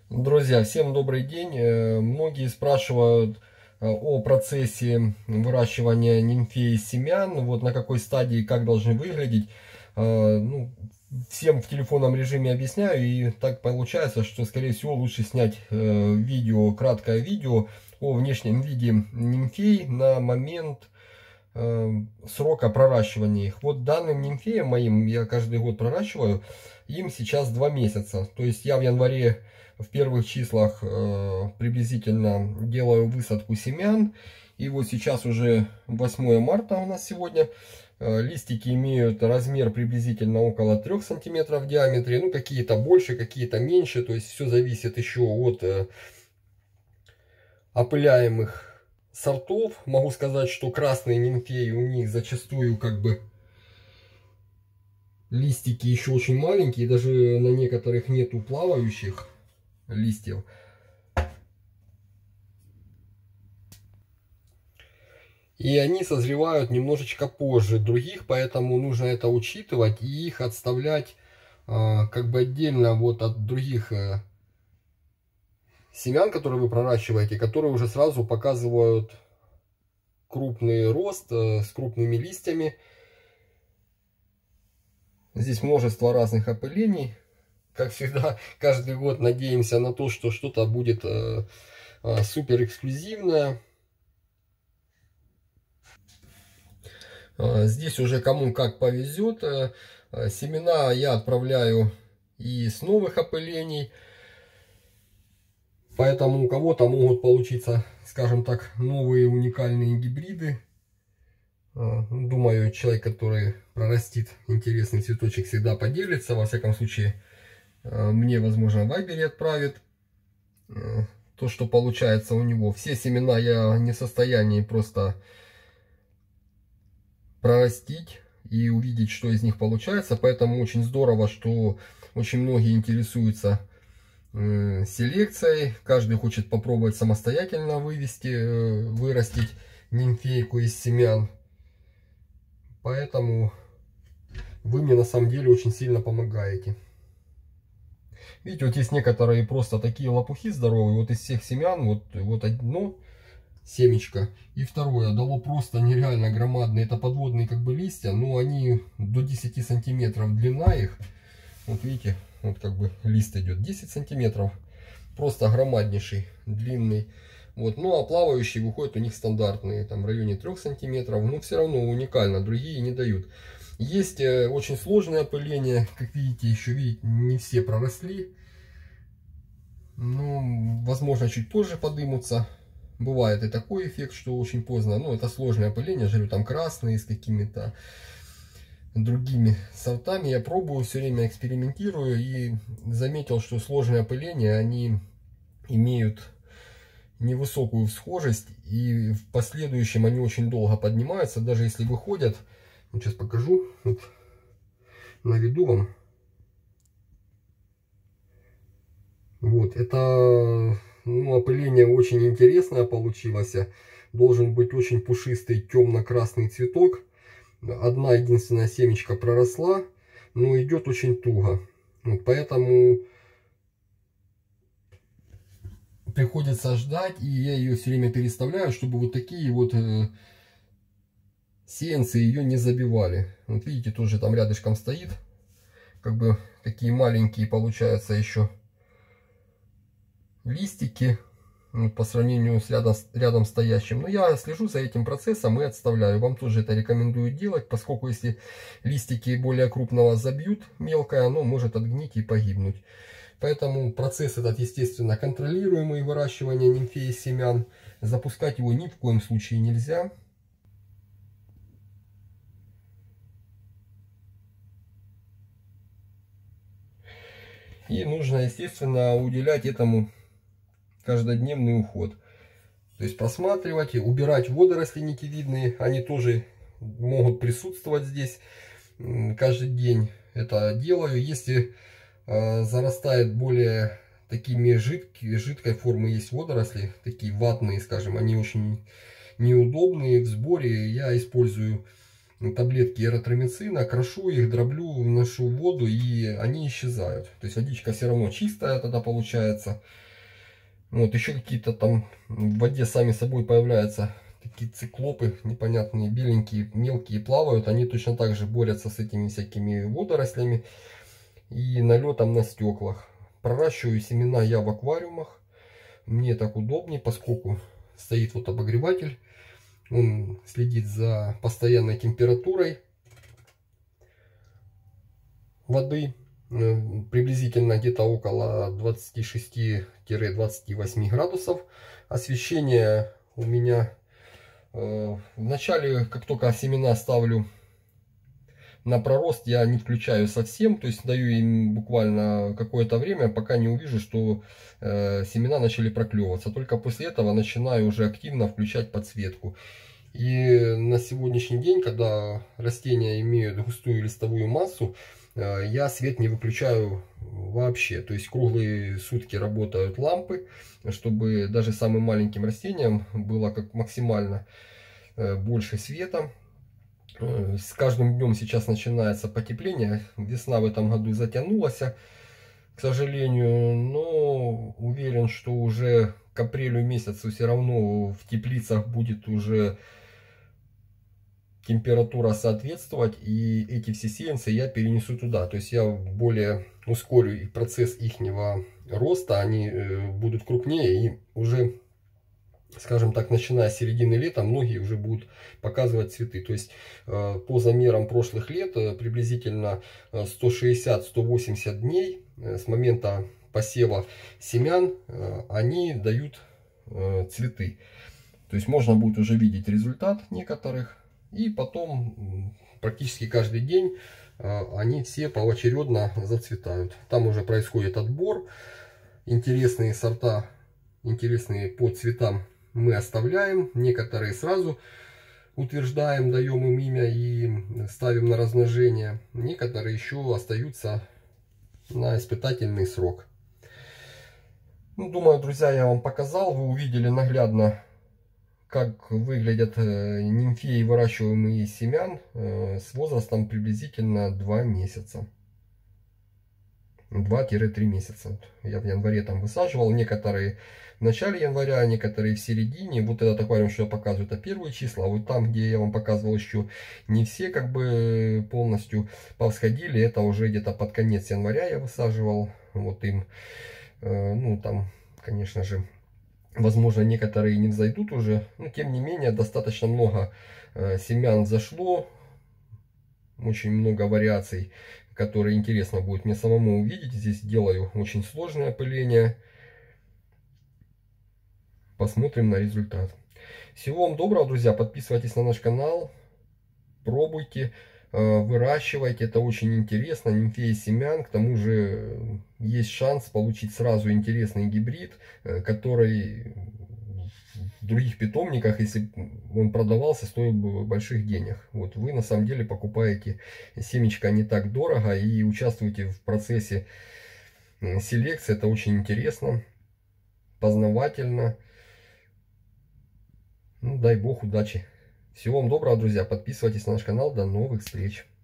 Друзья, всем добрый день. Многие спрашивают о процессе выращивания нимфеи семян, вот на какой стадии, как должны выглядеть. Ну, всем в телефонном режиме объясняю, и так получается, что, скорее всего, лучше снять видео, краткое видео о внешнем виде нимфей на момент срока проращивания их. Вот данным нимфеям моим, я каждый год проращиваю, им сейчас 2 месяца. То есть я в январе в первых числах приблизительно делаю высадку семян. И вот сейчас уже 8 марта у нас сегодня. Листики имеют размер приблизительно около 3 сантиметров в диаметре. Ну, какие-то больше, какие-то меньше. То есть все зависит еще от опыляемых сортов. Могу сказать, что красные нимфеи у них зачастую как бы листики еще очень маленькие. Даже на некоторых нету плавающих листьев. И они созревают немножечко позже других, поэтому нужно это учитывать и их отставлять как бы отдельно вот от других семян, которые вы проращиваете, которые уже сразу показывают крупный рост с крупными листьями. Здесь множество разных опылений. Как всегда, каждый год надеемся на то, что что-то будет супер эксклюзивное. Здесь уже кому как повезет. Семена я отправляю и с новых опылений. Поэтому у кого-то могут получиться, скажем так, новые уникальные гибриды. Думаю, человек, который прорастит интересный цветочек, всегда поделится. Во всяком случае, мне, возможно, в Вайбере отправит то, что получается у него. Все семена я не в состоянии просто прорастить и увидеть, что из них получается. Поэтому очень здорово, что очень многие интересуются селекцией. Каждый хочет попробовать самостоятельно вырастить нимфейку из семян. Поэтому вы мне на самом деле очень сильно помогаете. Видите, вот есть некоторые просто такие лопухи здоровые. Вот из всех семян вот одно семечко и второе дало просто нереально громадные. Это подводные как бы листья, но они до 10 сантиметров длина их. Вот видите, вот как бы лист идет 10 сантиметров. Просто громаднейший, длинный. Вот. Ну а плавающие выходят у них стандартные, там в районе 3 сантиметров. Но все равно уникально, другие не дают. Есть очень сложное опыление, как видите, еще не все проросли. Ну, возможно, чуть позже подымутся. Бывает и такой эффект, что очень поздно. Но это сложное опыление, я говорю, там красные с какими-то другими сортами. Я пробую, все время экспериментирую и заметил, что сложные опыления, они имеют невысокую всхожесть, и в последующем они очень долго поднимаются, даже если выходят. Вот сейчас покажу, вот, наведу вам. Вот, это опыление очень интересное получилось. Должен быть очень пушистый темно-красный цветок. Одна единственная семечка проросла, но идет очень туго. Вот, поэтому приходится ждать, и я ее все время переставляю, чтобы вот такие вот сеянцы ее не забивали. Вот видите, тоже там рядышком стоит. Как бы такие маленькие получаются еще листики по сравнению с рядом стоящим. Но я слежу за этим процессом и отставляю. Вам тоже это рекомендую делать, поскольку если листики более крупного забьют мелкое, оно может отгнить и погибнуть. Поэтому процесс этот, естественно, контролируемый, выращивание нимфеи семян. Запускать его ни в коем случае нельзя. И нужно, естественно, уделять этому каждодневный уход. То есть просматривать, убирать водоросли никелидные. Они тоже могут присутствовать здесь каждый день. Это делаю. Если зарастает более такими жидкой формы есть водоросли, такие ватные, скажем, они очень неудобные в сборе. Я использую таблетки эритромицина, крошу их, дроблю, вношу в воду, и они исчезают. То есть водичка все равно чистая тогда получается. Вот еще какие-то там в воде сами собой появляются такие циклопы непонятные, беленькие, мелкие плавают. Они точно так же борются с этими всякими водорослями и налетом на стеклах. Проращиваю семена я в аквариумах. Мне так удобнее, поскольку стоит вот обогреватель. Он следит за постоянной температурой воды. Приблизительно где-то около 26-28 градусов. Освещение у меня вначале, как только семена ставлю на пророст, я не включаю совсем, то есть даю им буквально какое-то время, пока не увижу, что семена начали проклевываться. Только после этого начинаю уже активно включать подсветку. И на сегодняшний день, когда растения имеют густую листовую массу, я свет не выключаю вообще. То есть круглые сутки работают лампы, чтобы даже самым маленьким растениям было как максимально больше света. С каждым днем сейчас начинается потепление. Весна в этом году затянулась, к сожалению, но уверен, что уже к апрелю месяцу все равно в теплицах будет уже температура соответствовать, и эти все сеянцы я перенесу туда. То есть я более ускорю процесс ихнего роста, они будут крупнее, и уже, скажем так, начиная с середины лета, многие уже будут показывать цветы. То есть по замерам прошлых лет приблизительно 160-180 дней с момента посева семян они дают цветы. То есть можно будет уже видеть результат некоторых. И потом практически каждый день они все поочередно зацветают. Там уже происходит отбор. Интересные сорта, интересные по цветам мы оставляем. Некоторые сразу утверждаем, даем им имя и ставим на размножение. Некоторые еще остаются на испытательный срок. Ну, думаю, друзья, я вам показал. Вы увидели наглядно, как выглядят нимфеи, выращиваемые из семян, с возрастом приблизительно 2 месяца. 2-3 месяца. Я в январе там высаживал. Некоторые в начале января, некоторые в середине. Вот этот аквариум, что я показываю, это первые числа. А вот там, где я вам показывал, еще не все как бы полностью повсходили. Это уже где-то под конец января я высаживал. Вот им, ну там, конечно же, возможно, некоторые не взойдут уже, но тем не менее достаточно много семян зашло, очень много вариаций, которые интересно будет мне самому увидеть. Здесь делаю очень сложное опыление. Посмотрим на результат. Всего вам доброго, друзья. Подписывайтесь на наш канал, пробуйте, выращивайте. Это очень интересно. Нимфеи семян. К тому же есть шанс получить сразу интересный гибрид, который в других питомниках, если он продавался, стоил бы больших денег. Вот вы на самом деле покупаете семечко не так дорого и участвуете в процессе селекции. Это очень интересно, познавательно. Ну, дай бог удачи. Всего вам доброго, друзья. Подписывайтесь на наш канал. До новых встреч.